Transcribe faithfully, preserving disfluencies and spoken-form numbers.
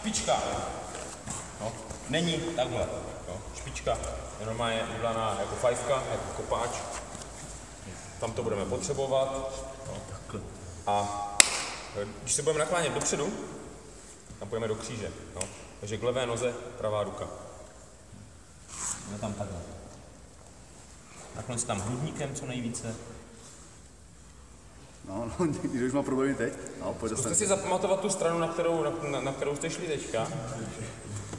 špička. No, není takhle. No, špička je normálně udělaná jako fajfka, jako kopáč. Tam to budeme potřebovat. No. A když se budeme naklánět dopředu, tam půjdeme do kříže. No. Takže k levé noze pravá ruka. No tam takhle. Nakonec tam hrudníkem co nejvíce. No, no, když už mám problémy teď. No, pojď Zkuste si zapamatovat tu stranu, na kterou, na, na, na kterou jste šli teďka.